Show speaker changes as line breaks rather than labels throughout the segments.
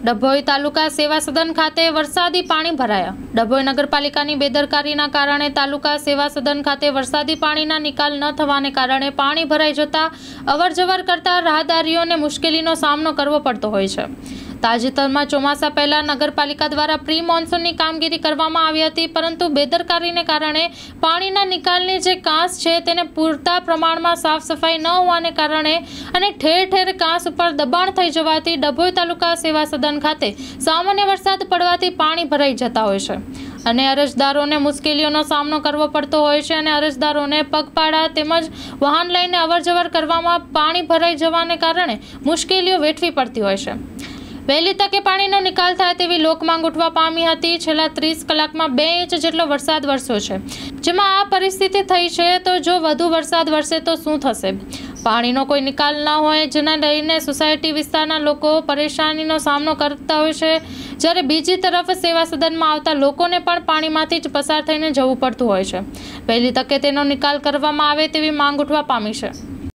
ડભોઈ તાલુકા સેવા સદન ખાતે વરસાદી પાણી ભરાયા। ડભોઈ નગરપાલિકાની બેદરકારીના કારણે તાલુકા સેવા સદન ખાતે વરસાદી પાણીના નિકાલ ન થવાને કારણે પાણી ભરાઈ જતા અવરજવર કરતા રાહદારીઓને મુશ્કેલીનો સામનો કરવો પડતો હોય છે। તાજેતરમાં ચોમાસા પહેલા નગરપાલિકા દ્વારા પ્રી મોન્સૂનની કામગીરી કરવામાં આવી હતી, પરંતુ બેદરકારીને કારણે પાણીના નિકાલની જે કાંસ છે તેને પૂરતા પ્રમાણમાં સાફ સફાઈ ન હોવાને કારણે અને ઠેર ઠેર કાંસ ઉપર દબાણ થઈ જવાથી ડભોઈ તાલુકા સેવા સદન ખાતે સામાન્ય વરસાદ પડવાથી પાણી ભરાઈ જતા હોય છે અને અરજદારોને મુશ્કેલીઓનો સામનો કરવો પડતો હોય છે અને અરજદારોને પગપાળા તેમજ વાહન લઈને અવરજવર કરવામાં પાણી ભરાઈ જવાને કારણે મુશ્કેલીઓ વેઠવી પડતી હોય છે। વહેલી તકે પાણીનો નિકાલ થાય તેવી લોકમાંગ ઉઠવા પામી હતી। છેલ્લા 30 કલાકમાં 2 ઇંચ જેટલો વરસાદ વરસ્યો છે, જેમાં આ પરિસ્થિતિ થઈ છે તો જો વધુ વરસાદ વરસે તો શું થશે? પાણીનો કોઈ નિકાલ ન હોય, જેના લઈને સોસાયટી વિસ્તારના લોકો પરેશાનીનો સામનો કરતા હોય છે, જ્યારે બીજી તરફ સેવા સદનમાં આવતા લોકોને પણ પાણીમાંથી જ પસાર થઈને જવું પડતું હોય છે। વહેલી તકે તેનો નિકાલ કરવામાં આવે તેવી માંગ ઉઠવા પામી છે।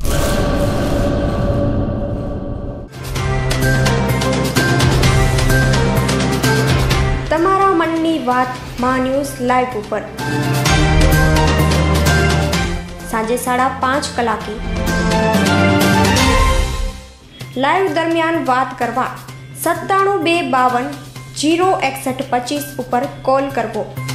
તમારા મનની વાત માં ન્યૂઝ લાઈવ ઉપર સાંજે 5:30 કલાકે લાઈવ દરમિયાન વાત કરવા 97 252 06125 ઉપર કોલ કરવો।